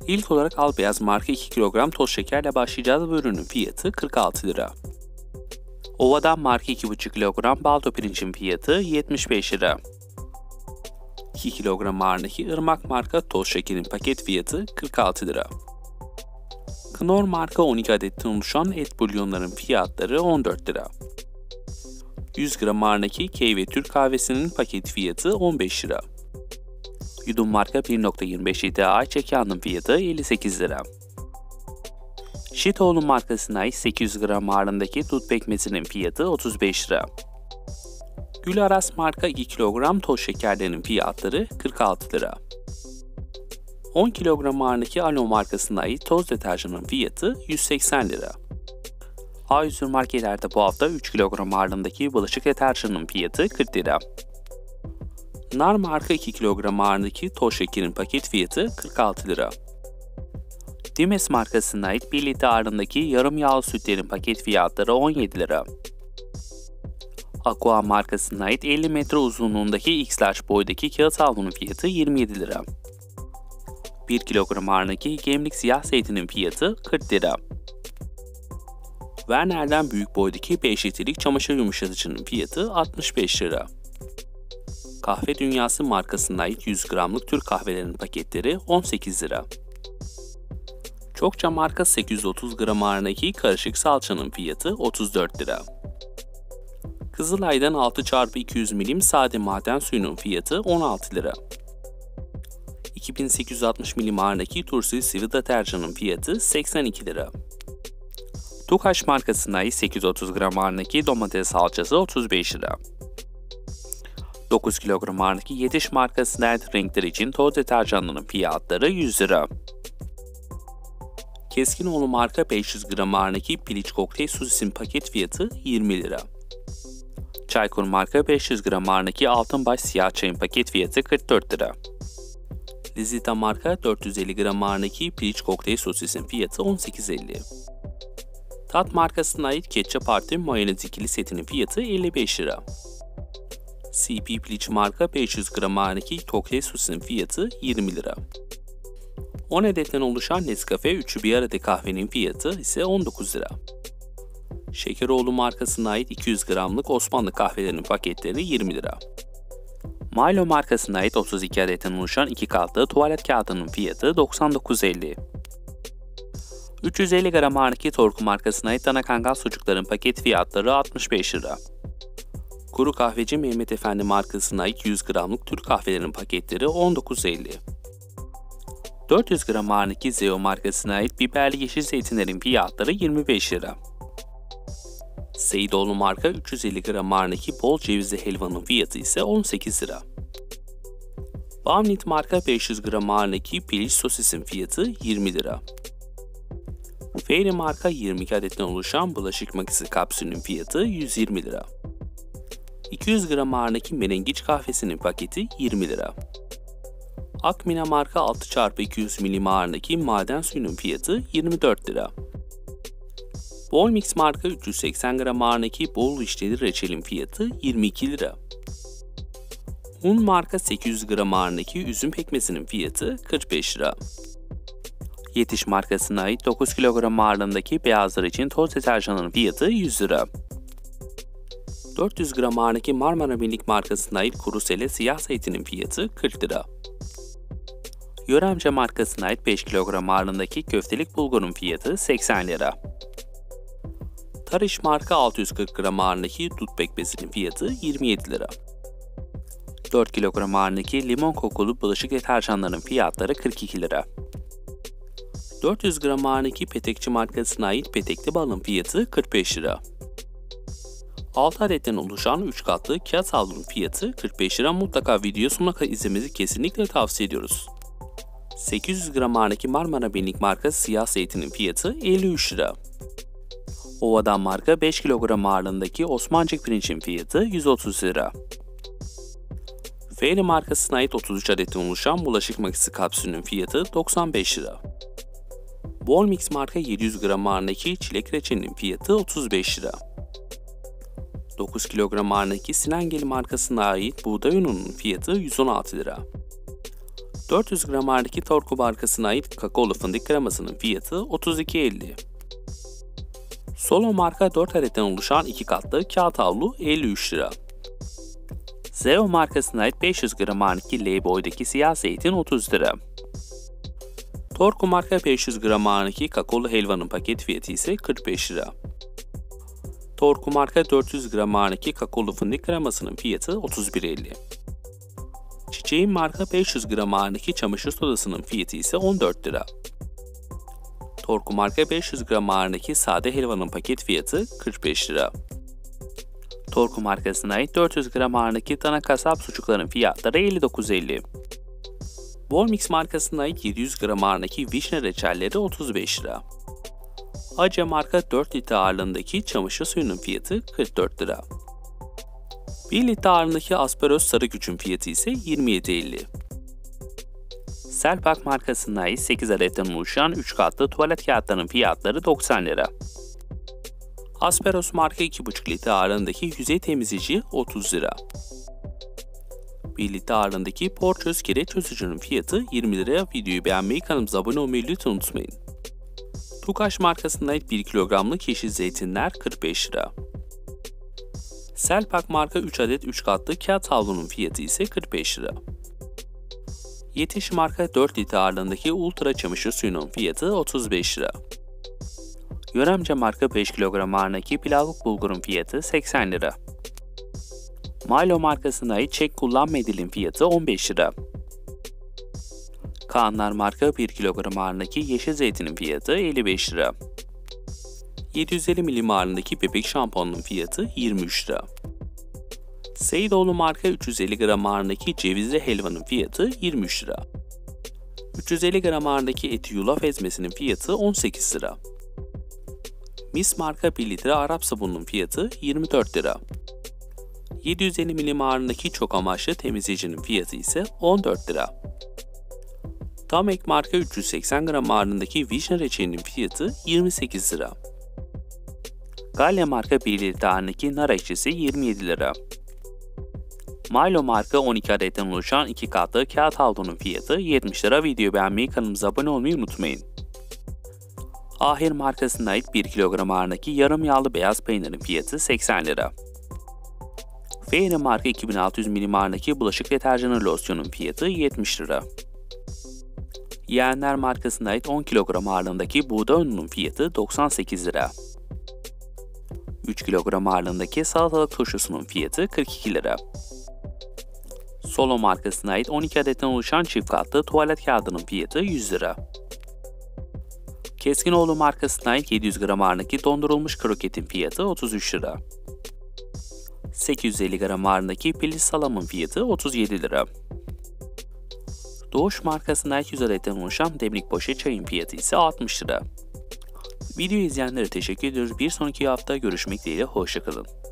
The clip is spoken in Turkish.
İlk olarak Albeyaz marka 2 kilogram toz şekerle başlayacağız. Bu ürünün fiyatı 46 lira. Ova'dan marka 2,5 kilogram baldo pirincin fiyatı 75 lira. 2 kilogram ağırlığındaki Irmak marka toz şekerin paket fiyatı 46 lira. Knorr marka 12 adetten oluşan et bulyonların fiyatları 14 lira. 100 gram ağırlığındaki Keyve Türk kahvesinin paket fiyatı 15 lira. Yudum marka 1.25 litre ayçiçek yağının fiyatı 58 lira. Şitoğlu markasına ait 800 gram ağırlığındaki dut pekmezinin fiyatı 35 lira. Gülaras marka 2 kilogram toz şekerlerinin fiyatları 46 lira. 10 kilogram ağırlığındaki Alo markasına ait toz deterjanın fiyatı 180 lira. A101 marketlerde bu hafta 3 kilogram ağırlığındaki bulaşık deterjanının fiyatı 40 lira. Nar marka 2 kilogram ağırlığındaki toz şekerin paket fiyatı 46 lira. Dimes markasına ait 1 litre ağırlığındaki yarım yağlı sütlerin paket fiyatları 17 lira. Aqua markasına ait 50 metre uzunluğundaki X-Large boydaki kağıt havlunun fiyatı 27 lira. 1 kilogram ağırlığındaki gemlik siyah zeytinin fiyatı 40 lira. Werner'den büyük boydaki 5 litrelik çamaşır yumuşatıcının fiyatı 65 lira. Kahve Dünyası markasına ait 100 gramlık Türk kahvelerinin paketleri 18 lira. Çokça marka 830 gram ağırlığındaki karışık salçanın fiyatı 34 lira. Kızılay'dan 6x200 milim sade maden suyunun fiyatı 16 lira. 2860 milim ağırlığındaki Tursil sıvı deterjanın fiyatı 82 lira. Tukaş markasına ait 830 gram ağırlığındaki domates salçası 35 lira. 9 kilogram ağırlığındaki Yetiş markasına ait renkler için toz deterjanların fiyatları 100 lira. Keskinoğlu marka 500 gram ağırlığındaki piliç kokteyl sosisin paket fiyatı 20 lira. Çaykur marka 500 gram ağırlığındaki Altınbaş siyah çayın paket fiyatı 44 lira. Lizita marka 450 gram ağırlığındaki piliç kokteyl sosisin fiyatı 18.50. Tat markasına ait ketçap artı mayonez ikili setinin fiyatı 55 lira. CP piliç marka 500 gram ağırlığındaki kokteyl sosisin fiyatı 20 lira. 10 adetten oluşan Nescafe üçü bir arada kahvenin fiyatı ise 19 lira. Şekeroğlu markasına ait 200 gramlık Osmanlı kahvelerinin paketleri 20 lira. Milo markasına ait 32 adetten oluşan 2 katlı tuvalet kağıdının fiyatı 99.50. 350 gram ağırlığındaki Torku markasına ait dana kangal sucukların paket fiyatları 65 lira. Kuru kahveci Mehmet Efendi markasına ait 100 gramlık Türk kahvelerinin paketleri 19.50. 400 gram ağırlığındaki Zeo markasına ait biberli yeşil zeytinlerin fiyatları 25 lira. Seyidoğlu marka 350 gram ağırlığındaki bol cevizli helvanın fiyatı ise 18 lira. Bamnit marka 500 gram ağırlığındaki piliç sosisin fiyatı 20 lira. Fairy marka 22 adetten oluşan bulaşık makinesi kapsülünün fiyatı 120 lira. 200 gram ağırlığındaki menengiç kahvesinin paketi 20 lira. Akmina marka 6x200 milim ağırlığındaki maden suyunun fiyatı 24 lira. Bolmix marka 380 gram ağırlığındaki bol vişneli reçelin fiyatı 22 lira. Un marka 800 gram ağırlığındaki üzüm pekmezinin fiyatı 45 lira. Yetiş markasına ait 9 kilogram ağırlığındaki beyazlar için toz deterjanının fiyatı 100 lira. 400 gram ağırlığındaki Marmara Birlik markasına ait kuru sele siyah zeytinin fiyatı 40 lira. Yöremce markasına ait 5 kilogram ağırlığındaki köftelik bulgurun fiyatı 80 lira. Tarış marka 640 gram ağırlığındaki dut pekmezinin fiyatı 27 lira. 4 kilogram ağırlığındaki limon kokulu bulaşık deterjanlarının fiyatları 42 lira. 400 gram ağırlığındaki Petekçi markasına ait petekli balın fiyatı 45 lira. 6 adetten oluşan 3 katlı kağıt havlunun fiyatı 45 lira. Mutlaka video sonuna kadar izlemenizi kesinlikle tavsiye ediyoruz. 800 gram ağırlığındaki Marmara Birlik markası siyah zeytinin fiyatı 53 lira. Ova'dan marka 5 kilogram ağırlığındaki Osmancık pirincin fiyatı 130 lira. Fairy markasına ait 33 adetten oluşan bulaşık makinesi kapsülünün fiyatı 95 lira. Bolmix marka 700 gram ağırlığındaki çilek reçelinin fiyatı 35 lira. 9 kilogram ağırlığındaki Sinengeli markasına ait buğday ununun fiyatı 116 lira. 400 gram ağırlıktaki Torku markasına ait kakaolu fındık kremasının fiyatı 32.50. Solo marka 4 adetten oluşan 2 katlı kağıt havlu 53 lira. Zeo markasına ait 500 gram ağırlıktaki L-boydaki siyah zeytin 30 lira. Torku marka 500 gram ağırlıktaki kakaolu helvanın paket fiyatı ise 45 lira. Torku marka 400 gram ağırlıktaki kakaolu fındık kremasının fiyatı 31.50. Çiçeğin marka 500 gram ağırlıktaki çamaşır sodasının fiyatı ise 14 lira. Torku marka 500 gram ağırlıktaki sade helvanın paket fiyatı 45 lira. Torku markasına ait 400 gram ağırlıktaki dana kasap sucukların fiyatları 59.50. Bolmix markasına ait 700 gram ağırlıktaki vişne reçelleri 35 lira. Ace marka 4 litre ağırlığındaki çamaşır suyunun fiyatı 44 lira. 1 litre ağırlığındaki Asperos sarı gücün fiyatı ise 27.50. Selpak markasına ait 8 adetten oluşan 3 katlı tuvalet kağıtlarının fiyatları 90 lira. Asperos marka 2,5 litre ağırlığındaki yüzey temizleyici 30 lira. 1 litre ağırlığındaki Porçöz kireç çözücünün fiyatı 20 liraya. Videoyu beğenmeyi, kanalımıza abone olmayı lütfen unutmayın. Tukaş markasına ait 1 kilogramlık yeşil zeytinler 45 lira. Selpak marka 3 adet 3 katlı kağıt havlunun fiyatı ise 45 lira. Yetiş marka 4 litre ağırlığındaki ultra çamaşır suyunun fiyatı 35 lira. Yöremce marka 5 kilogram ağırlığındaki pilavlık bulgurun fiyatı 80 lira. Milo markasına ait çek kullanma edilin fiyatı 15 lira. Kaanlar marka 1 kilogram ağırlığındaki yeşil zeytinin fiyatı 55 lira. 750 milim ağırlığındaki bebek şampuanının fiyatı 23 lira. Seydoğlu marka 350 gram ağırlığındaki cevizli helvanın fiyatı 23 lira. 350 gram ağırlığındaki eti yulaf ezmesinin fiyatı 18 lira. Mis marka 1 litre Arap sabununun fiyatı 24 lira. 750 milim ağırlığındaki çok amaçlı temizleyicinin fiyatı ise 14 lira. Tamek marka 380 gram ağırlığındaki vişne reçelinin fiyatı 28 lira. Galya marka 1 litre ağırlığındaki nar ekşisi 27 lira. Milo marka 12 adetten oluşan 2 katlı kağıt havlunun fiyatı 70 lira. Videoyu beğenmeyi, kanalımıza abone olmayı unutmayın. Ahir markasına ait 1 kilogram ağırlığındaki yarım yağlı beyaz peynirin fiyatı 80 lira. Fairy marka 2600 milim ağırlığındaki bulaşık deterjanı losyonun fiyatı 70 lira. Yeğenler markasına ait 10 kilogram ağırlığındaki buğday ununun fiyatı 98 lira. 3 kilogram ağırlığındaki salatalık turşusunun fiyatı 42 lira. Solo markasına ait 12 adetten oluşan çift katlı tuvalet kağıdının fiyatı 100 lira. Keskinoğlu markasına ait 700 gram ağırlığındaki dondurulmuş kroketin fiyatı 33 lira. 850 gram ağırlığındaki piliç salamın fiyatı 37 lira. Doğuş markasına ait 100 adetten oluşan demlik poşet çayın fiyatı ise 60 lira. Videoyu izleyenlere teşekkür ediyoruz. Bir sonraki hafta görüşmek dileğiyle, hoşça kalın.